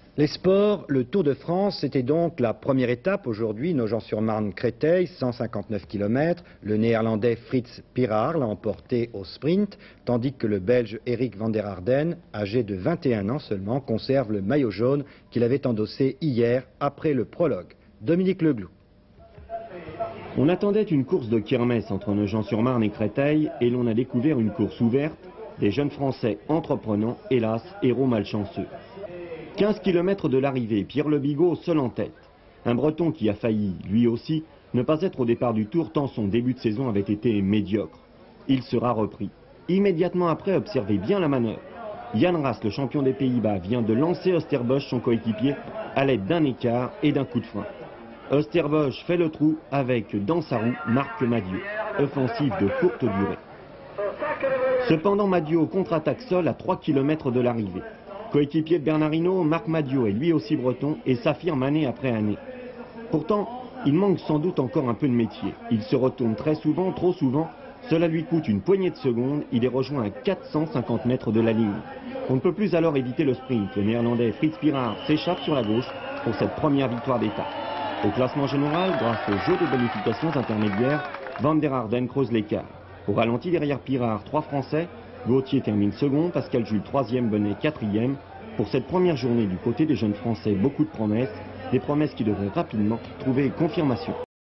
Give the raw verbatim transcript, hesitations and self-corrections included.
Les sports, le Tour de France, c'était donc la première étape aujourd'hui, Nogent-sur-Marne-Créteil, cent cinquante-neuf kilomètres. Le néerlandais Frits Spiraar l'a emporté au sprint, tandis que le belge Eric van der Arden, âgé de vingt et un ans seulement, conserve le maillot jaune qu'il avait endossé hier après le prologue. Dominique Leglou. On attendait une course de kermesse entre Nogent-sur-Marne et Créteil et l'on a découvert une course ouverte, des jeunes Français entreprenants, hélas, héros malchanceux. quinze kilomètres de l'arrivée, Pierre Le Bigot seul en tête. Un Breton qui a failli, lui aussi, ne pas être au départ du Tour tant son début de saison avait été médiocre. Il sera repris. Immédiatement après, observez bien la manœuvre. Jan Raas, le champion des Pays-Bas, vient de lancer Oosterbosch, son coéquipier, à l'aide d'un écart et d'un coup de frein. Oosterbosch fait le trou avec, dans sa roue, Marc Madiot. Offensive de courte durée. Cependant, Madiot contre-attaque seul à trois kilomètres de l'arrivée. Coéquipier de Bernard Hinault, Marc Madiot est lui aussi breton et s'affirme année après année. Pourtant, il manque sans doute encore un peu de métier. Il se retourne très souvent, trop souvent. Cela lui coûte une poignée de secondes. Il est rejoint à quatre cent cinquante mètres de la ligne. On ne peut plus alors éviter le sprint. Le néerlandais Frits Spiraar s'échappe sur la gauche pour cette première victoire d'étape. Au classement général, grâce au jeu de bonifications intermédiaires, Van der Arden creuse l'écart. Au ralenti derrière Spiraar, trois Français. Gauthier termine second, Pascal Jules troisième, Bonnet quatrième. Pour cette première journée du côté des jeunes Français, beaucoup de promesses, des promesses qui devraient rapidement trouver confirmation.